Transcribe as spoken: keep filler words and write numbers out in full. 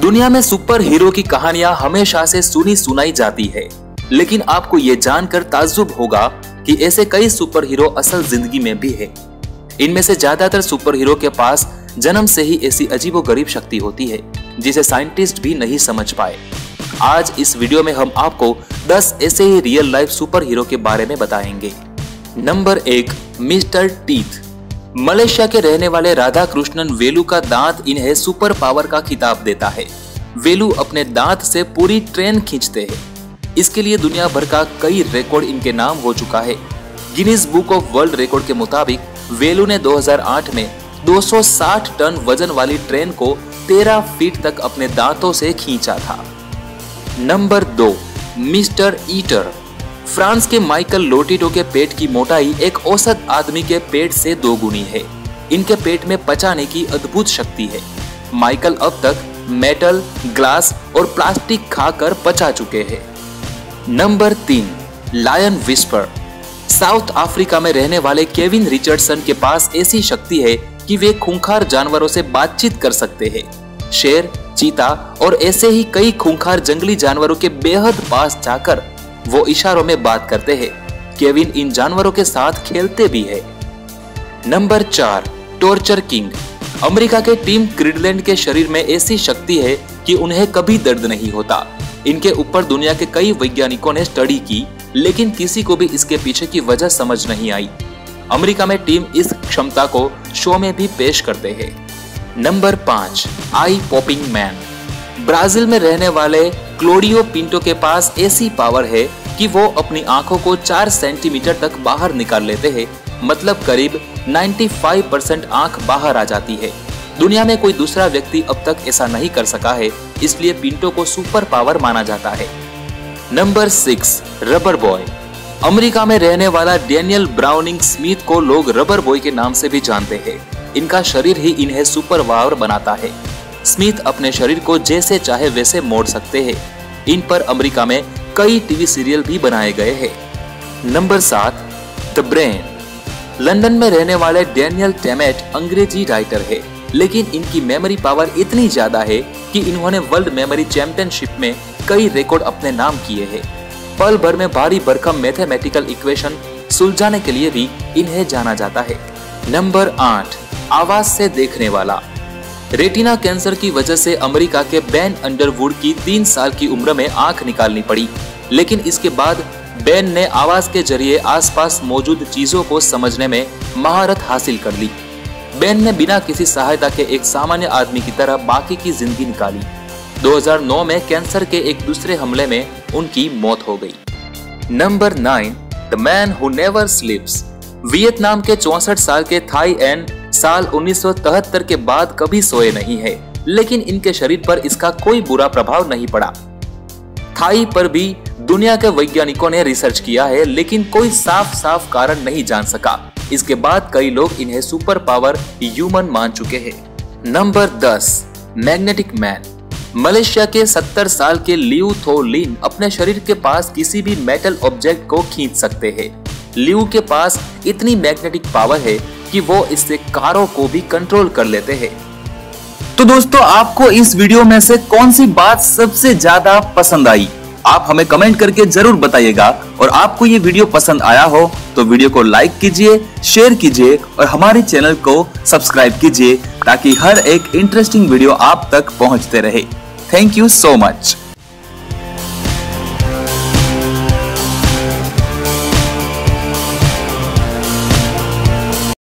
दुनिया में super hero की कहानियां हमेशा से सुनी सुनाई जाती है, लेकिन आपको ये जानकर ताज्जुब होगा कि ऐसे कई सुपर हीरो असल जिंदगी में भी है। इनमें से ज्यादातर सुपर हीरो के पास जन्म से ही ऐसी अजीबोगरीब शक्ति होती है जिसे साइंटिस्ट भी नहीं समझ पाए। आज इस वीडियो में हम आपको दस ऐसे ही रियल लाइफ सुपर हीरो के बारे में बताएंगे। नंबर एक, मिस्टर टीथ। मलेशिया के रहने वाले राधा कृष्णन वेलू का दांत इन्हें सुपर पावर का खिताब देता है। वेलू अपने दांत से पूरी ट्रेन खींचते हैं। इसके लिए दुनिया भर का कई रिकॉर्ड इनके नाम हो चुका है। Guinness book of world record के मुताबिक वेलू ने दो हज़ार आठ में दो सौ साठ टन वजन वाली ट्रेन को तेरह फीट तक अपने दांतों से खींचा था। नंबर दो, मिस्टर ईटर। फ्रांस के माइकल लोटिटो के पेट की मोटाई एक औसत आदमी के पेट से दो गुनी है। इनके पेट में पचाने की अद्भुत शक्ति है। माइकल अब तक मेटल, ग्लास और प्लास्टिक खाकर पचा चुके हैं। नंबर तीन, लायन विस्पर। साउथ अफ्रीका में रहने वाले केविन रिचर्डसन के पास ऐसी शक्ति है कि वे खूंखार जानवरों से बातचीत कर सकते हैं। शेर, चीता और ऐसे ही कई खूंखार जंगली जानवरों के बेहद पास जाकर वो इशारों में बात करते हैं। केविन इन जानवरों के साथ खेलते भी है। नंबर चार, टॉर्चर किंग। अमेरिका के टिम क्रीडलैंड के शरीर में ऐसी शक्ति है कि उन्हें कभी दर्द नहीं होता। इनके ऊपर दुनिया के कई वैज्ञानिकों ने स्टडी की, लेकिन किसी को भी इसके पीछे की वजह समझ नहीं आई। अमेरिका में टीम इस क्षमता को शो में भी पेश करते हैं। नंबर पांच, आई पॉपिंग मैन। ब्राजील में रहने वाले क्लोडियो पिंटो के पास ऐसी पावर है कि वो अपनी आंखों को चार सेंटीमीटर तक बाहर निकाल लेते हैं। मतलब करीब पचानवे परसेंट आंख बाहर आ जाती है। दुनिया में कोई दूसरा व्यक्ति अब तक ऐसा नहीं कर सका है, इसलिए पिंटो को सुपर पावर माना जाता है। Number six, rubber boy. America में रहने वाला डैनियल ब्राउनिंग स्मिथ को लोग रबर बॉय के नाम से भी जानते हैं। इनका शरीर ही इन्हें सुपर पावर बनाता है। स्मिथ अपने शरीर को जैसे चाहे वैसे मोड़ सकते हैं। इन पर अमेरिका में कई टीवी सीरियल भी बनाए गए हैं। नंबर सात, द ब्रेन। लंदन में रहने वाले डैनियल टेमेट अंग्रेजी राइटर है, लेकिन इनकी मेमोरी पावर इतनी ज्यादा है कि इन्होंने वर्ल्ड मेमोरी चैंपियनशिप में कई रिकॉर्ड अपने नाम किए हैं। पल भर में भारी भरकम मैथमेटिकल इक्वेशन सुलझाने के लिए भी इन्हें जाना जाता है। नंबर आठ, आवाज से देखने वाला। रेटिना कैंसर की वजह से अमेरिका के बेन अंडरवुड की तीन साल की उम्र में आंख निकालनी पड़ी, लेकिन इसके बाद बेन ने आवाज के जरिए आसपास मौजूद चीजों को समझने में महारत हासिल कर ली। बेन ने बिना किसी सहायता के एक सामान्य आदमी की तरह बाकी की जिंदगी निकाली। दो हज़ार नौ में कैंसर के एक दूसरे हमले में उनकी मौत हो गई। Number nine, the man who never sleeps. Vietnam के चौसठ साल के थाई एन साल उन्नीस सौ तिहत्तर के बाद कभी सोए नहीं है, लेकिन इनके शरीर पर इसका कोई बुरा प्रभाव नहीं पड़ा। थाई पर भी दुनिया के वैज्ञानिकों ने रिसर्च किया है, लेकिन कोई साफ साफ कारण नहीं जान सका। इसके बाद कई लोग इन्हें सुपर पावर ह्यूमन मान चुके हैं। नंबर दस, मैग्नेटिक मैन। मलेशिया के सत्तर साल के लियू थो लिन अपने शरीर के पास किसी भी मेटल ऑब्जेक्ट को खींच सकते हैं। लियू के पास इतनी मैग्नेटिक पावर है कि वो इससे कारों को भी कंट्रोल कर लेते हैं। तो दोस्तों, आपको इस वीडियो में से कौन सी बात सबसे ज्यादा पसंद आई? आप हमें कमेंट करके जरूर बताइएगा। और आपको ये वीडियो पसंद आया हो तो वीडियो को लाइक कीजिए, शेयर कीजिए और हमारे चैनल को सब्सक्राइब कीजिए, ताकि हर एक इंटरेस्टिंग वीडियो आप तक पहुंचते रहे। Thank you so much.